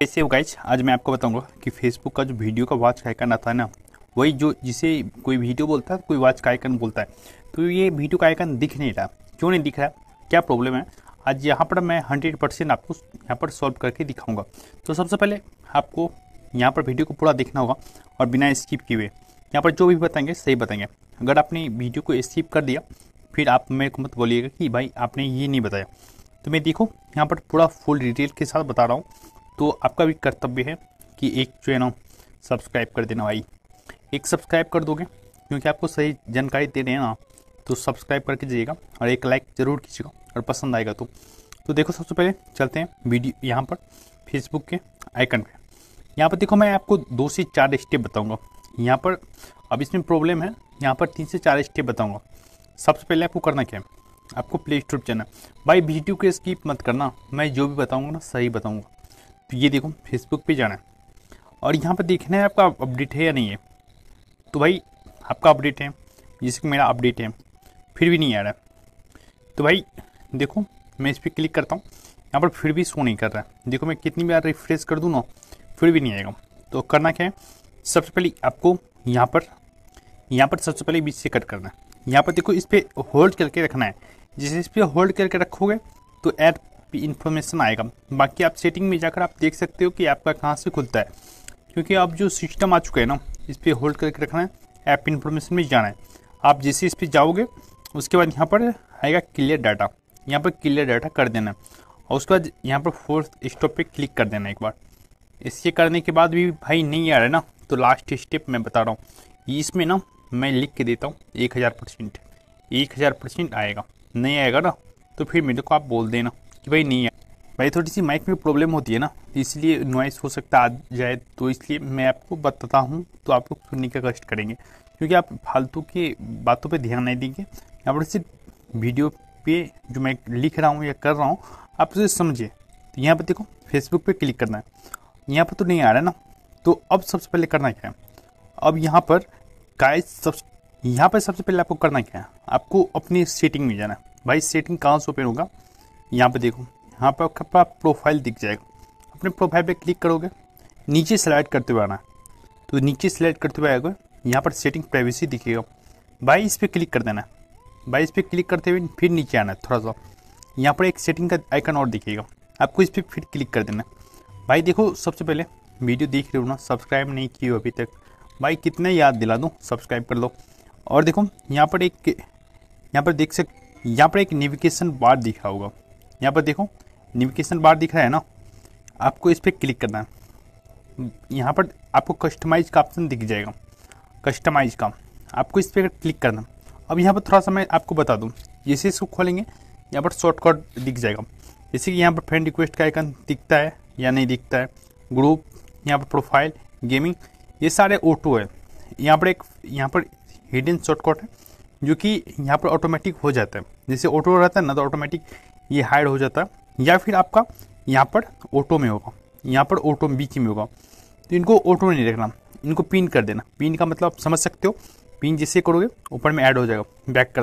कैसे हो गाइस। आज मैं आपको बताऊंगा कि फेसबुक का जो वीडियो का वॉच का आइकन आता है ना, वही जो जिसे कोई वीडियो बोलता है कोई वॉच का आइकन बोलता है, तो ये वीडियो का आइकन दिख नहीं रहा। क्यों नहीं दिख रहा, क्या प्रॉब्लम है, आज यहाँ पर मैं 100% आपको यहाँ पर सॉल्व करके दिखाऊंगा। तो सबसे पहले आपको यहाँ पर वीडियो को पूरा देखना होगा और बिना स्किप किए हुए यहाँ पर जो भी बताएंगे सही बताएंगे। अगर आपने वीडियो को स्किप कर दिया फिर आप मेरे को मत बोलिएगा कि भाई आपने ये नहीं बताया। तो मैं देखो यहाँ पर पूरा फुल डिटेल के साथ बता रहा हूँ। तो आपका भी कर्तव्य है कि एक जो है ना सब्सक्राइब कर देना भाई, एक सब्सक्राइब कर दोगे क्योंकि आपको सही जानकारी दे रहे हैं ना, तो सब्सक्राइब करके जाइएगा और एक लाइक ज़रूर कीजिएगा और पसंद आएगा तो देखो सबसे पहले चलते हैं वीडियो यहाँ पर फेसबुक के आइकन पे। यहाँ पर देखो मैं आपको 2 से 4 स्टेप बताऊँगा यहाँ पर। अब इसमें प्रॉब्लम है, यहाँ पर 3 से 4 स्टेप बताऊँगा। सबसे पहले आपको करना क्या है, आपको प्ले स्टोर पर जाना है। भाई वीडियो को स्किप मत करना, मैं जो भी बताऊँगा ना सही बताऊँगा। तो ये देखो फेसबुक पे जाना है और यहाँ पर देखना है आपका अपडेट है या नहीं है। तो भाई आपका अपडेट है, जिसका मेरा अपडेट है, फिर भी नहीं आ रहा है। तो भाई देखो मैं इस पर क्लिक करता हूँ, यहाँ पर फिर भी शो नहीं कर रहा है। देखो मैं कितनी बार रिफ्रेश कर दूँ ना फिर भी नहीं आएगा। तो करना क्या है, सबसे पहले आपको यहाँ पर सबसे पहले बीच से कट करना है। यहाँ पर देखो इस पर होल्ड करके रखना है। जैसे इस पर होल्ड करके रखोगे तो ऐड इन्फॉर्मेशन आएगा। बाकी आप सेटिंग में जाकर आप देख सकते हो कि आपका कहाँ से खुलता है, क्योंकि अब जो सिस्टम आ चुका है ना, इस पर होल्ड करके रखना है, ऐप इन्फॉर्मेशन में जाना है। आप जैसे इस पर जाओगे उसके बाद यहाँ पर आएगा क्लियर डाटा, यहाँ पर क्लियर डाटा कर देना है और उसके बाद यहाँ पर फोर्थ स्टॉप पे क्लिक कर देना एक बार। इसके करने के बाद भी भाई नहीं आ रहा है ना, तो लास्ट स्टेप मैं बता रहा हूँ। इसमें ना मैं लिख के देता हूँ 1000% आएगा। नहीं आएगा ना तो फिर मेरे को आप बोल देना कि भाई नहीं है। भाई थोड़ी सी माइक में प्रॉब्लम होती है ना, इसलिए नॉइस हो सकता आ जाए, तो इसलिए मैं आपको बताता हूँ तो आप लोग सुनने का कष्ट करेंगे, क्योंकि आप फालतू की बातों पे ध्यान नहीं देंगे। यहाँ पर सिर्फ वीडियो पे जो मैं लिख रहा हूँ या कर रहा हूँ आप उसे समझिए। तो यहाँ पर देखो फेसबुक पे क्लिक करना है, यहाँ पर तो नहीं आ रहा है ना। तो अब सबसे पहले करना क्या है, अब यहाँ पर यहाँ पर सबसे पहले आपको करना क्या है, आपको अपनी सेटिंग में जाना है। भाई सेटिंग कहाँ से ओपन होगा, यहाँ पे देखो, यहाँ पर आपका प्रोफाइल दिख जाएगा। अपने प्रोफाइल पे क्लिक करोगे, नीचे स्लाइड करते हुए आना है। तो नीचे स्लाइड करते हुए आएगा, यहाँ पर सेटिंग प्राइवेसी दिखेगा। भाई इस पर क्लिक कर देना है। भाई इस पर क्लिक करते हुए फिर नीचे आना है थोड़ा सा, यहाँ पर एक सेटिंग का आइकन और दिखेगा, आपको इस पर फिर क्लिक कर देना है। भाई देखो सबसे पहले वीडियो देख रहे हो ना, सब्सक्राइब नहीं किए हो अभी तक, भाई कितने याद दिला दूँ, सब्सक्राइब कर लो। और देखो यहाँ पर एक नेविगेशन बार दिखा होगा, यहाँ पर देखो नेविगेशन बार दिख रहा है ना, आपको इस पर क्लिक करना है। यहाँ पर आपको कस्टमाइज का ऑप्शन दिख जाएगा, कस्टमाइज का आपको इस पर क्लिक करना। अब यहाँ पर थोड़ा सा मैं आपको बता दूँ, जैसे इसको खोलेंगे यहाँ पर शॉर्टकट दिख जाएगा। जैसे कि यहाँ पर फ्रेंड रिक्वेस्ट का आइकन दिखता है या नहीं दिखता है, ग्रुप, यहाँ पर प्रोफाइल, गेमिंग, ये सारे ऑटो है। यहाँ पर हिडन शॉर्टकट है जो कि यहाँ पर ऑटोमेटिक हो जाता है। जैसे ऑटो रहता है ना तो ऑटोमेटिक ये हाइड हो जाता है, या फिर आपका यहाँ पर ऑटो में होगा, यहाँ पर ऑटो में बीच में होगा। तो इनको ऑटो में नहीं रखना, इनको पिन कर देना। पिन का मतलब आप समझ सकते हो, पिन जैसे करोगे ऊपर में ऐड हो जाएगा।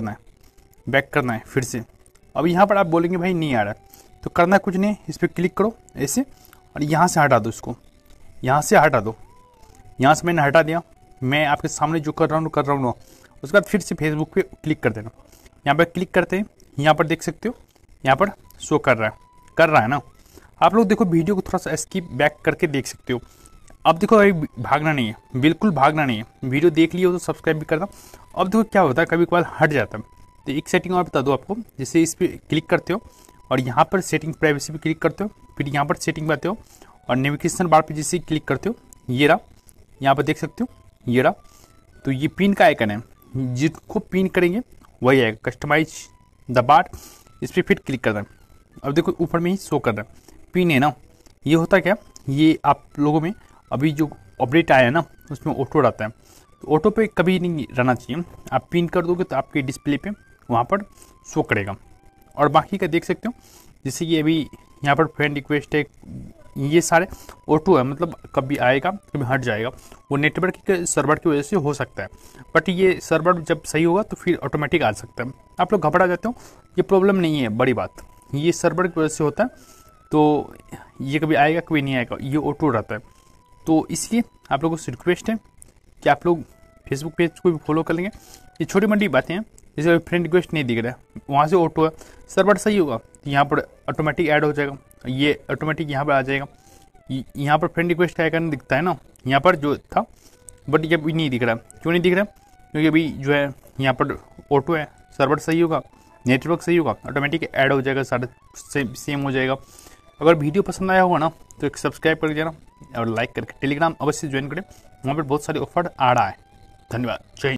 बैक करना है फिर से। अब यहाँ पर आप बोलेंगे भाई नहीं आ रहा है, तो करना कुछ नहीं, इस पर क्लिक करो ऐसे और यहाँ से हटा दो इसको, यहाँ से हटा दो। यहाँ से मैंने हटा दिया, मैं आपके सामने जो कर रहा हूँ ना। उसके बाद फिर से फेसबुक पे क्लिक कर देना। यहाँ पर क्लिक करते हैं, यहाँ पर देख सकते हो यहाँ पर शो कर रहा है ना। आप लोग देखो वीडियो को थोड़ा सा स्किप बैक करके देख सकते हो। अब देखो अभी भागना नहीं है, बिल्कुल भागना नहीं है। वीडियो देख लियो तो सब्सक्राइब भी करना। अब देखो क्या होता है, कभी कभार हट जाता है। तो एक सेटिंग और बता दो आपको, जैसे इस पर क्लिक करते हो और यहाँ पर सेटिंग प्राइवेसी पे क्लिक करते हो, फिर यहाँ पर सेटिंग आते हो और नेविगेशन बार पे जैसे क्लिक करते हो, ये रहा, यहाँ पर देख सकते हो ये रहा। तो ये पिन का आइकन है, जिसको पिन करेंगे वही आएगा, कस्टमाइज द बार, इस पर फिर क्लिक करना है। अब देखो ऊपर में ही शो कर रहा है पिन है ना। ये होता क्या, ये आप लोगों में अभी जो अपडेट आया है ना उसमें ऑटो रहता है, तो ऑटो पे कभी नहीं रहना चाहिए। आप पिन कर दोगे तो आपके डिस्प्ले पे वहाँ पर शो करेगा। और बाकी का देख सकते हो, जैसे कि अभी यहाँ पर फ्रेंड रिक्वेस्ट है, ये सारे ऑटो है, मतलब कभी आएगा कभी हट जाएगा। वो नेटवर्क के सर्वर की वजह से हो सकता है, बट ये सर्वर जब सही होगा तो फिर ऑटोमेटिक आ सकता है। आप लोग घबरा जाते हो, ये प्रॉब्लम नहीं है बड़ी बात, ये सर्वर की वजह से होता है। तो ये कभी आएगा कभी नहीं आएगा, ये ऑटो रहता है। तो इसलिए आप लोगों से रिक्वेस्ट है कि आप लोग फेसबुक पेज को भी फॉलो कर लेंगे। ये छोटी मोटी बातें हैं, जैसे फ्रेंड रिक्वेस्ट नहीं दिख रहा है, वहाँ से ऑटो है, सर्वर सही होगा तो यहाँ पर ऑटोमेटिक ऐड हो जाएगा, ये ऑटोमेटिक यहाँ पर आ जाएगा। यहाँ पर फ्रेंड रिक्वेस्ट आया करने दिखता है ना, यहाँ पर जो था, बट ये अभी नहीं दिख रहा। क्यों नहीं दिख रहा? क्योंकि अभी जो है यहाँ पर ऑटो है, सर्वर सही होगा, नेटवर्क सही होगा, ऑटोमेटिक ऐड हो जाएगा, सारा सेम हो जाएगा। अगर वीडियो पसंद आया होगा ना तो एक सब्सक्राइब कर देना और लाइक करके टेलीग्राम अवश्य ज्वाइन करें, वहाँ पर बहुत सारे ऑफर आ रहा है। धन्यवाद, जय हिंद।